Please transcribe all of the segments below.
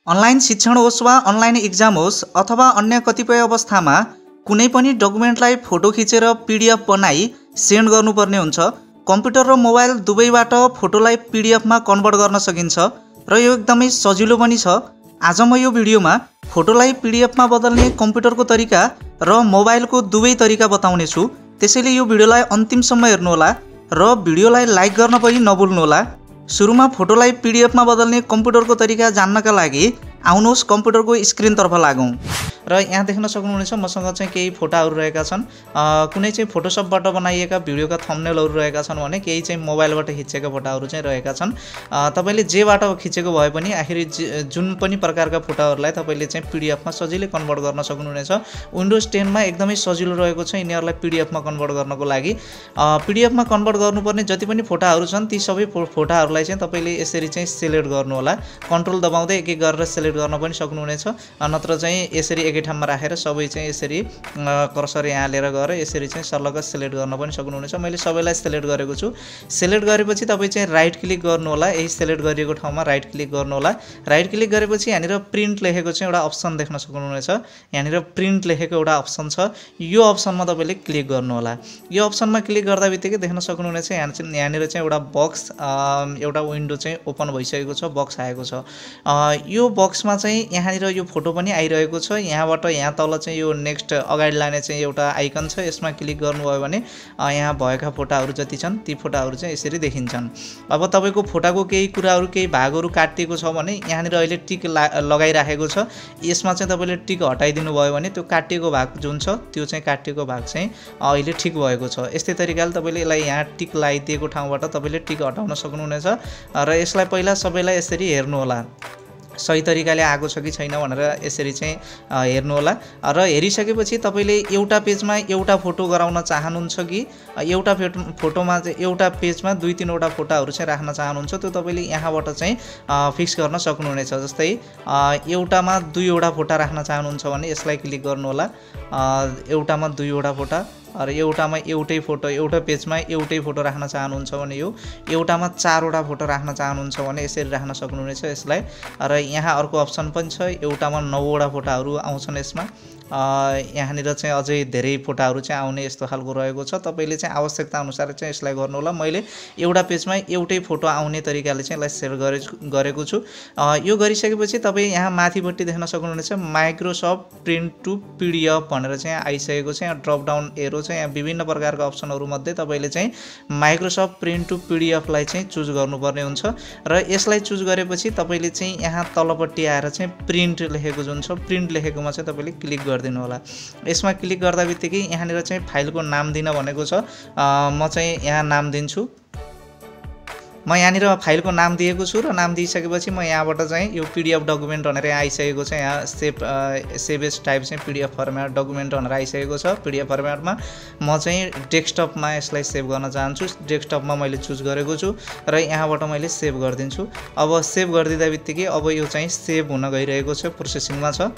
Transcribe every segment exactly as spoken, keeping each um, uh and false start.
Online शिक्षण होस् वा अनलाइन इक्जाम होस् अथवा अन्य कतिपय अवस्थामा कुनै पनि डकुमेन्टलाई फोटो खिचेर पीडीएफ बनाई सेन्ड गर्नुपर्ने हुन्छ। कम्प्युटर र मोबाइल दुवैबाट फोटोलाई पीडीएफमा कन्भर्ट गर्न सकिन्छ र यो एकदमै सजिलो पनि छ। आज म यो भिडियोमा फोटोलाई पीडीएफमा बदल्ने कम्प्युटरको तरिका र मोबाइलको दुवै तरिका बताउने छु। त्यसैले यो भिडियोलाई अन्तिमसम्म हेर्नुहोला र भिडियोलाई लाइक गर्न पनि नभुल्नुहोला। सुरुमा फोटोलाई पीडीएफमा बदल्ने कम्प्युटरको तरिका जान्नका लागि आउनुहोस् कम्प्युटरको स्क्रिनतर्फ लागौँ। र यहाँ देख्न सक्नुहुनेछ मसँग चाहिँ केही फोटाहरू रहेका छन्। कुनै चाहिँ फोटोसपबाट बनाइएका भिडियोका थम्बनेलहरू रहेका छन् भने केही चाहिँ मोबाइलबाट खिचेका फोटाहरू चाहिँ रहेका छन्। तपाईले जेबाट खिचेको भए पनि आखिर जुन पनि प्रकारका फोटाहरूलाई तपाईले चाहिँ पीडीएफमा सजिलै कन्भर्ट गर्न सक्नुहुनेछ। विन्डोज टेन मा एकदमै सजिलो रहेको छ यिनीहरूलाई पीडीएफमा कन्भर्ट गर्नको लागि। पीडीएफमा कन्भर्ट गर्नुपर्ने जति पनि फोटाहरू छन् ती सबै फोटाहरूलाई चाहिँ तपाईले यसरी चाहिँ सिलेक्ट गर्नु होला। कन्ट्रोल दबाउँदै एक एक गरेर सिलेक्ट गर्न पनि सक्नुहुनेछ, नत्र चाहिँ यसरी एकै ठाउँमा राखेर सबै चाहिँ यसरी कर्सर यहाँ लिएर गएर यसरी चाहिँ सर्लग सिलेक्ट गर्न पनि सक्नुहुनेछ। मैले सबैलाई सिलेक्ट गरेको छु। सिलेक्ट गरेपछि तपाईँ चाहिँ राइट क्लिक गर्नु होला। यही सिलेक्ट गरिएको ठाउँमा राइट क्लिक गर्नु होला। राइट क्लिक गरेपछि यहाँनिर प्रिन्ट लेखेको चाहिँ एउटा अप्सन देख्न सक्नुहुनेछ। यहाँनिर प्रिन्ट लेखेको एउटा अप्सन छ, यो अप्सनमा तपाईँले क्लिक गर्नु होला। यो अप्सनमा क्लिक गर्दा बित्तिकै देख्न सक्नुहुनेछ यहाँ चाहिँ यहाँनिर चाहिँ एउटा बक्स एउटा विन्डो चाहिँ ओपन भइसकेको छ, बक्स आएको छ। यो बक्समा चाहिँ यहाँनिर यो फोटो पनि आइरहेको छ। यहाँबाट यहाँ तल चाहिँ यो नेक्स्ट अगाडि लाने चाहिँ एउटा आइकन छ, यसमा क्लिक गर्नुभयो भने यहाँ भएका फोटाहरू जति छन् ती फोटाहरू चाहिँ यसरी देखिन्छन्। अब तपाईँको फोटाको केही कुराहरू केही भागहरू काटिएको छ भने यहाँनिर अहिले टिक लगाइराखेको छ, यसमा चाहिँ तपाईँले टिक हटाइदिनु भयो भने त्यो काटिएको भाग जुन छ त्यो चाहिँ काटिएको भाग चाहिँ अहिले ठिक भएको छ। यस्तै तरिकाले तपाईँले यसलाई यहाँ टिक लगाइदिएको ठाउँबाट तपाईँले टिक हटाउन सक्नुहुनेछ र यसलाई पहिला सबैलाई यसरी हेर्नु होला सही तरिकाले आएको छ कि छैन भनेर यसरी चाहिँ हेर्नु होला। र हेरिसकेपछि तपाईँले एउटा पेजमा एउटा फोटो गराउन चाहनुहुन्छ कि एउटा फोटोमा चाहिँ एउटा पेजमा दुई तिनवटा फोटोहरू चाहिँ राख्न चाहनुहुन्छ त्यो तपाईँले यहाँबाट चाहिँ फिक्स गर्न सक्नुहुनेछ। जस्तै एउटामा दुईवटा फोटो राख्न चाहनुहुन्छ भने यसलाई क्लिक गर्नु होला। एउटामा दुईवटा फोटो र एउटामा एउटै फोटो, एउटा पेजमा एउटै फोटो राख्न चाहनुहुन्छ भने यो एउटामा चारवटा फोटो राख्न चाहनुहुन्छ भने यसरी राख्न सक्नुहुनेछ यसलाई। र यहाँ अर्को अप्सन पनि छ, एउटामा नौवटा फोटाहरू आउँछन् यसमा। यहाँनिर चाहिँ अझै धेरै फोटाहरू चाहिँ आउने यस्तो खालको रहेको छ। तपाईँले चाहिँ आवश्यकता अनुसार चाहिँ यसलाई गर्नु होला। मैले एउटा पेजमा एउटै फोटो आउने तरिकाले चाहिँ यसलाई सेयर गरे गरेको छु। यो गरिसकेपछि तपाईँ यहाँ माथिपट्टि देख्न सक्नुहुनेछ माइक्रोसफ्ट प्रिन्ट टु पीडीएफ भनेर चाहिँ आइसकेको छ। यहाँ ड्रप डाउन एरो चाहिँ यहाँ विभिन्न प्रकारका अप्सनहरू मध्ये तपाईँले चाहिँ माइक्रोसफ्ट प्रिन्ट टु पीडीएफलाई चाहिँ चुज गर्नुपर्ने हुन्छ। र यसलाई चुज गरेपछि तपाईँले चाहिँ यहाँ तलपट्टि आएर चाहिँ प्रिन्ट लेखेको जुन छ प्रिन्ट लेखेकोमा चाहिँ तपाईँले क्लिक गरिदिनु होला। यसमा क्लिक गर्दा बित्तिकै यहाँनिर चाहिँ फाइलको नाम दिन भनेको छ। म चाहिँ यहाँ नाम दिन्छु। म यहाँनिर फाइलको नाम दिएको छु र नाम दिइसकेपछि म यहाँबाट चाहिँ यो पीडीएफ डकुमेन्ट भनेर आइसकेको छ। यहाँ सेभ सेभ एज टाइप चाहिँ पीडीएफ फर्मेट डकुमेन्ट भनेर आइसकेको छ। पीडीएफ फर्मेटमा म चाहिँ डेस्कटपमा यसलाई सेभ गर्न चाहन्छु। डेस्कटपमा मैले चुज गरेको छु र यहाँबाट मैले सेभ गरिदिन्छु। अब सेभ गरिदिँदा बित्तिकै अब यो चाहिँ सेभ हुन गइरहेको छ, प्रोसेसिङमा छ।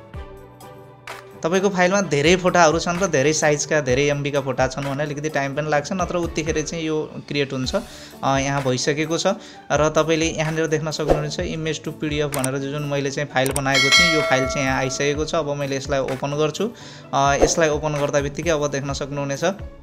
तपाईको फाइलमा धेरै फोटाहरू छन् र धेरै साइजका धेरै एमबीका फोटा छन् भने अलिकति टाइम पनि लाग्छ, नत्र उत्तिखेर चाहिँ यो क्रिएट हुन्छ। यहाँ भइसकेको छ र तपाईँले यहाँनिर देख्न सक्नुहुनेछ इमेज टु पीडीएफ भनेर जुन मैले चाहिँ फाइल बनाएको थिएँ यो फाइल चाहिँ यहाँ आइसकेको छ। अब मैले यसलाई ओपन गर्छु। यसलाई ओपन गर्दा बित्तिकै अब देख्न सक्नुहुनेछ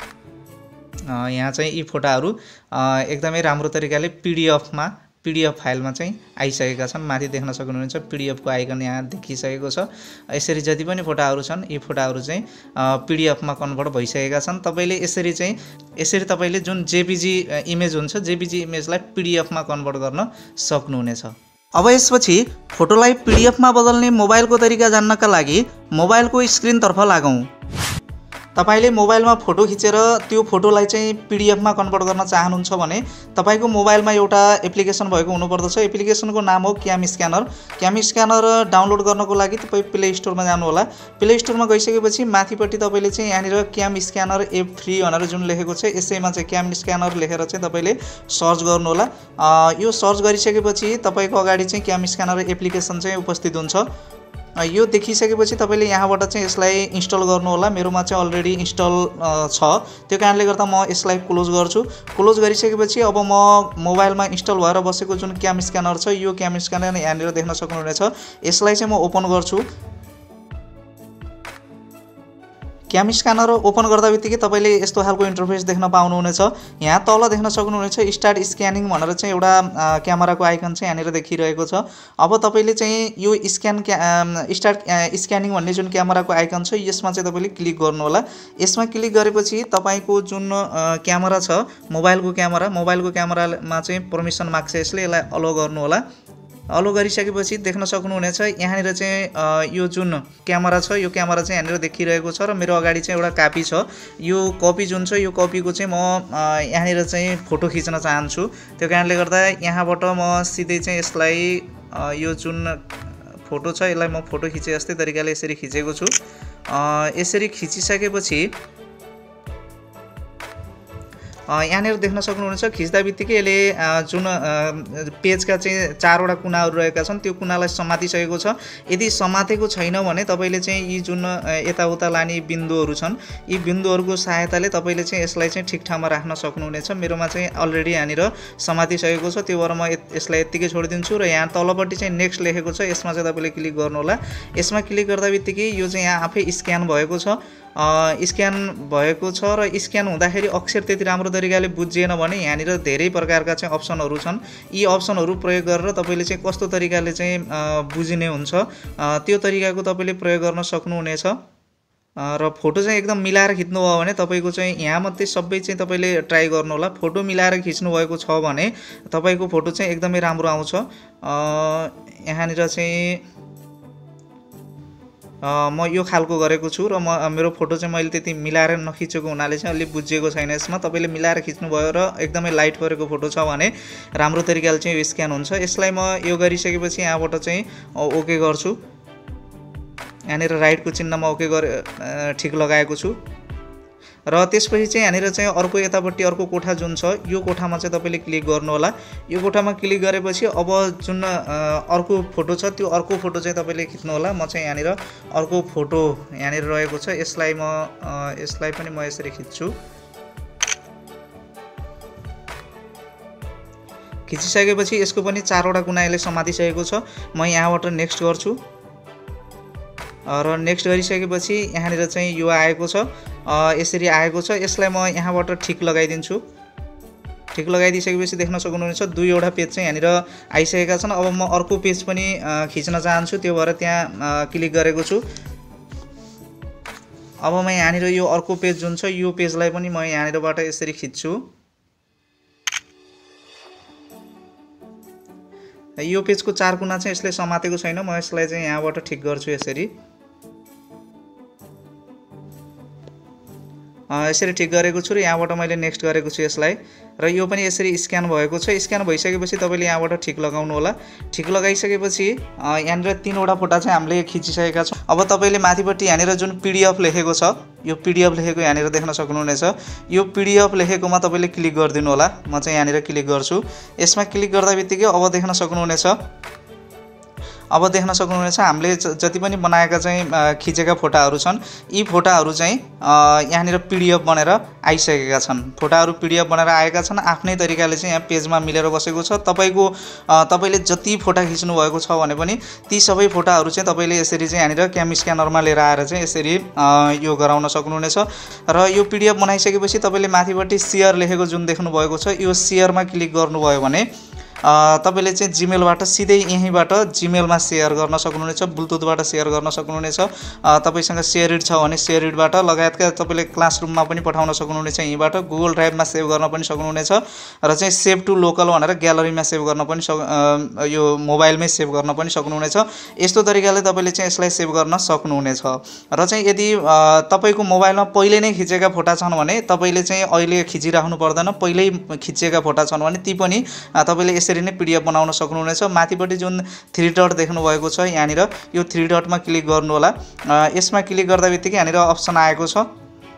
यहाँ चाहिँ यी फोटाहरू एकदमै राम्रो तरिकाले पीडीएफमा पीडीएफ फाइलमा चाहिँ आइसकेका छन्। माथि देख्न सक्नुहुनेछ पीडीएफको आइकन यहाँ देखिसकेको छ। यसरी जति पनि फोटाहरू छन् यी फोटाहरू चाहिँ पीडीएफमा कन्भर्ट भइसकेका छन्। तपाईँले यसरी चाहिँ यसरी तपाईँले जुन जेपीजी इमेज हुन्छ जेपीजी इमेजलाई पीडीएफमा कन्भर्ट गर्न सक्नुहुनेछ। अब यसपछि फोटोलाई पीडीएफमा बदल्ने मोबाइलको तरिका जान्नका लागि मोबाइलको स्क्रिनतर्फ लागौँ। तपाईले मोबाइलमा फोटो खिचेर त्यो फोटोलाई चाहिँ पीडीएफमा कन्भर्ट गर्न चाहनुहुन्छ भने तपाईको मोबाइलमा एउटा एप्लिकेसन भएको हुनुपर्दछ। एप्लिकेसनको नाम हो CamScanner. CamScanner download गर्नको लागि तपाई प्ले स्टोरमा जानु होला। प्ले स्टोरमा गइसकेपछि माथिपट्टि तपाईले चाहिँ यहाँनिर क्याम स्क्यानर एप फ्री भनेर जुन लेखेको छ यसैमा चाहिँ क्याम स्क्यानर लेखेर चाहिँ तपाईले सर्च गर्नु होला। यो सर्च गरिसकेपछि तपाईको अगाडि चाहिँ क्याम स्क्यानर एप्लिकेसन चाहिँ उपस्थित हुन्छ। अ, यो देखिसकेपछि तपाईँले यहाँबाट चाहिँ यसलाई इन्स्टल गर्नु होला। मेरोमा चाहिँ अलरेडी इन्स्टल अ, छ, त्यो कारणले गर्दा म यसलाई क्लोज गर्छु। क्लोज गरिसकेपछि अब म मोबाइलमा इन्स्टल भएर बसेको जुन क्याम स्क्यानर छ, यो क्याम स्क्यानर यहाँनिर देख्न सक्नुहुनेछ। यसलाई चाहिँ म ओपन गर्छु। क्याम स्क्यानर ओपन गर्दा बित्तिकै तपाईँले यस्तो खालको इन्टरफेस देख्न पाउनुहुनेछ। यहाँ तल देख्न सक्नुहुनेछ स्टार्ट स्क्यानिङ भनेर चाहिँ एउटा अ, क्यामेराको आइकन चाहिँ यहाँनिर देखिरहेको छ। अब तपाईँले चाहिँ यो स्क्यान क्या स्टार्ट स्क्यानिङ भन्ने जुन क्यामेराको आइकन छ, यसमा चाहिँ तपाईँले क्लिक गर्नु होला। यसमा क्लिक गरेपछि तपाईँको जुन अ, क्यामेरा छ, मोबाइलको क्यामेरा मोबाइलको क्यामेरामा चाहिँ पर्मिसन माग्छ यसले, यसलाई अलो गर्नु होला। अलो गरिसकेपछि देख्न सक्नुहुनेछ यहाँनिर चाहिँ अ, यो जुन क्यामेरा छ, यो क्यामेरा चाहिँ यहाँनिर देखिरहेको छ र मेरो अगाडि चाहिँ एउटा कपी छ। यो कपी जुन छ, यो कपीको चाहिँ म अ, यहाँनिर चाहिँ फोटो खिच्न चाहन्छु। त्यो कारणले गर्दा यहाँबाट म सिधै चाहिँ यसलाई अ, यो जुन फोटो छ, यसलाई म फोटो खिचे जस्तै तरिकाले यसरी खिचेको छु। अ, यसरी खिचिसकेपछि अ, यहाँनिर देख्न सक्नुहुनेछ खिच्दा बित्तिकै यसले अ, जुन अ, पेजका चाहिँ चारवटा कुनाहरू रहेका छन्, त्यो कुनालाई समातिसकेको छ। यदि समातेको छैन भने तपाईँले चाहिँ यी जुन अ, यताउता लाने बिन्दुहरू छन्, यी बिन्दुहरूको सहायताले तपाईँले चाहिँ यसलाई चाहिँ ठिक ठाउँमा राख्न सक्नुहुनेछ। मेरोमा चाहिँ अलरेडी यहाँनिर समातिसकेको छ, त्यो भएर म यसलाई यत्तिकै छोडिदिन्छु। र यहाँ तलपट्टि चाहिँ नेक्स्ट लेखेको छ, यसमा चाहिँ तपाईँले क्लिक गर्नु होला। यसमा क्लिक गर्दा बित्तिकै यो चाहिँ यहाँ आफै स्क्यान भएको छ। अ, स्क्यान भएको छ र स्क्यान हुँदाखेरि अक्षर त्यति राम्रो तरिकाले बुझिएन भने यहाँनिर धेरै प्रकारका चाहिँ अप्सनहरू छन्। यी अप्सनहरू प्रयोग गरेर तपाईँले चाहिँ कस्तो तरिकाले चाहिँ अ, बुझिने हुन्छ, अ, त्यो तरिकाको तपाईँले प्रयोग गर्न सक्नुहुनेछ। अ, र फोटो चाहिँ एकदम मिलाएर खिच्नु भयो भने तपाईँको चाहिँ यहाँ मात्रै सबै चाहिँ तपाईँले ट्राई गर्नु होला। फोटो मिलाएर खिच्नु भएको छ भने तपाईँको फोटो चाहिँ एकदमै राम्रो आउँछ। अ, यहाँनिर चाहिँ अ, म यो खालको गरेको छु र म मेरो फोटो चाहिँ मैले त्यति मिलाएर नखिचेको हुनाले चाहिँ अलि बुझिएको छैन। यसमा तपाईँले मिलाएर खिच्नुभयो र एकदमै लाइट परेको फोटो छ भने राम्रो तरिकाले चाहिँ यो स्क्यान हुन्छ। यसलाई म यो गरिसकेपछि यहाँबाट चाहिँ अ, ओके गर्छु। यहाँनिर राइटको चिन्हमा ओके गरे अ, ठिक लगाएको छु। र त्यसपछि चाहिँ यहाँनिर चाहिँ अर्को यतापट्टि अर्को कोठा जुन छ, यो कोठामा चाहिँ तपाईँले क्लिक गर्नु होला। यो कोठामा क्लिक गरेपछि अब जुन अ, अर्को फोटो छ, त्यो अर्को फोटो चाहिँ तपाईँले खिच्नु होला। म चाहिँ यहाँनिर अर्को फोटो यहाँनिर रहेको छ, यसलाई म अ, यसलाई पनि म यसरी खिच्छु। खिचिसकेपछि यसको पनि चारवटा कुना यसले समातिसकेको छ। म यहाँबाट नेक्स्ट गर्छु र नेक्स्ट गरिसकेपछि यहाँनिर चाहिँ यो आएको छ, अ, यसरी आएको छ। यसलाई म यहाँबाट ठिक लगाइदिन्छु। ठिक लगाइदिइसकेपछि देख्न सक्नुहुनेछ दुईवटा पेज चाहिँ यहाँनिर आइसकेका छन्। अब म अर्को पेज पनि अ, खिच्न चाहन्छु, त्यो भएर त्यहाँ अ, क्लिक गरेको छु। अब म यहाँनिर यो अर्को पेज जुन छ, यो पेजलाई पनि म यहाँनिरबाट यसरी खिच्छु। यो पेजको चार कुना चाहिँ यसले समातेको छैन, म यसलाई चाहिँ यहाँबाट ठिक गर्छु यसरी। अ, यसरी ठिक गरेको छु र यहाँबाट मैले नेक्स्ट गरेको छु यसलाई। र यो पनि यसरी स्क्यान भएको छ। स्क्यान भइसकेपछि तपाईँले यहाँबाट ठिक लगाउनु होला। ठिक लगाइसकेपछि अ, यहाँनिर तीनवटा फोटा चाहिँ हामीले खिचिसकेका छौँ। अब तपाईँले माथिपट्टि यहाँनिर जुन पिडिएफ लेखेको छ, यो पिडिएफ लेखेको यहाँनिर देख्न सक्नुहुनेछ। यो पिडिएफ लेखेकोमा तपाईँले क्लिक गरिदिनु होला। म चाहिँ यहाँनिर क्लिक गर्छु। यसमा क्लिक गर्दा बित्तिकै अब देख्न सक्नुहुनेछ अब देख्न सक्नुहुनेछ हामीले जति पनि बनाएका चाहिँ अ, खिचेका फोटाहरू छन्, यी फोटाहरू चाहिँ अ, यहाँनिर पिडिएफ बनेर आइसकेका छन्। फोटाहरू पिडिएफ बनेर आएका छन्। आफ्नै तरिकाले चाहिँ यहाँ पेजमा मिलेर बसेको छ। तपाईँको अ, तपाईँले जति फोटा खिच्नु भएको छ भने पनि ती सबै फोटाहरू चाहिँ तपाईँले यसरी चाहिँ यहाँनिर क्याम स्क्यानरमा लिएर आएर चाहिँ यसरी अ, यो गराउन सक्नुहुनेछ। र यो पिडिएफ बनाइसकेपछि तपाईँले माथिपट्टि सेयर लेखेको जुन देख्नुभएको छ, यो सेयरमा क्लिक गर्नुभयो भने अ, तपाईँले चाहिँ जिमेलबाट सिधै यहीँबाट जिमेलमा सेयर गर्न सक्नुहुनेछ, ब्लुटुथबाट सेयर गर्न सक्नुहुनेछ। अ, तपाईँसँग सेयरिड छ भने सेयरिडबाट लगायतका तपाईँले क्लासरुममा पनि पठाउन सक्नुहुनेछ, यहीँबाट गुगल ड्राइभमा सेभ गर्न पनि सक्नुहुनेछ। र चाहिँ सेभ टु लोकल भनेर ग्यालरीमा सेभ गर्न पनि सक् अ, यो मोबाइलमै सेभ गर्न पनि सक्नुहुनेछ। यस्तो तरिकाले तपाईँले चाहिँ यसलाई सेभ गर्न सक्नुहुनेछ। र चाहिँ यदि अ, तपाईँको मोबाइलमा पहिले नै खिचेका फोटा छन् भने तपाईँले चाहिँ अहिले खिचिराख्नु पर्दैन। पहिल्यै खिचेका फोटा छन् भने ती पनि अ, तपाईँले यसरी नै पिडिएफ बनाउन सक्नुहुनेछ। माथिपट्टि जुन थ्री डट देख्नुभएको छ, यहाँनिर यो थ्री डटमा क्लिक गर्नु होला। अ, यसमा क्लिक गर्दा बित्तिकै यहाँनिर अप्सन आएको छ।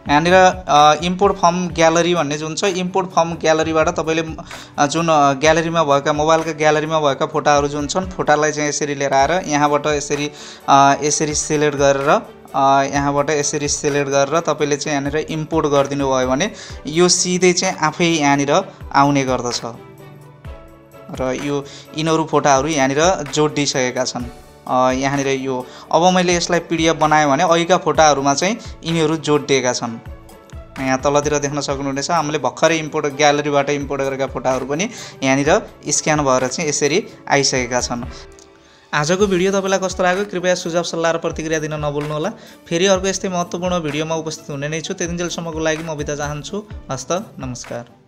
यहाँनिर इम्पोर्ट फ्रम ग्यालरी भन्ने जुन छ इम्पोर्ट फ्रम ग्यालरीबाट तपाईँले जुन ग्यालरीमा भएका मोबाइलका ग्यालरीमा भएका फोटाहरू जुन छन् फोटालाई चाहिँ यसरी लिएर आएर यहाँबाट यसरी यसरी सिलेक्ट गरेर यहाँबाट यसरी सिलेक्ट गरेर तपाईँले चाहिँ यहाँनिर इम्पोर्ट गरिदिनु भयो भने यो सिधै चाहिँ आफै यहाँनिर आउने गर्दछ र यो यिनीहरू फोटाहरू यहाँनिर जोडिसकेका छन्। यहाँनिर यो अब मैले यसलाई पिडिएफ बनाएँ भने अघिका फोटाहरूमा चाहिँ यिनीहरू जोडिएका छन्। यहाँ तलतिर देख्न सक्नुहुनेछ हामीले भर्खरै इम्पोर्ट ग्यालरीबाट इम्पोर्ट गरेका फोटाहरू पनि यहाँनिर स्क्यान भएर चाहिँ यसरी आइसकेका छन्। आजको भिडियो तपाईँलाई कस्तो लाग्यो कृपया सुझाव सल्लाह र प्रतिक्रिया दिन नभुल्नुहोला। फेरि अर्को यस्तै महत्त्वपूर्ण भिडियोमा उपस्थित हुने नै छु। त्यतिन्जेलसम्मको लागि म बिदा चाहन्छु। हस्त नमस्कार।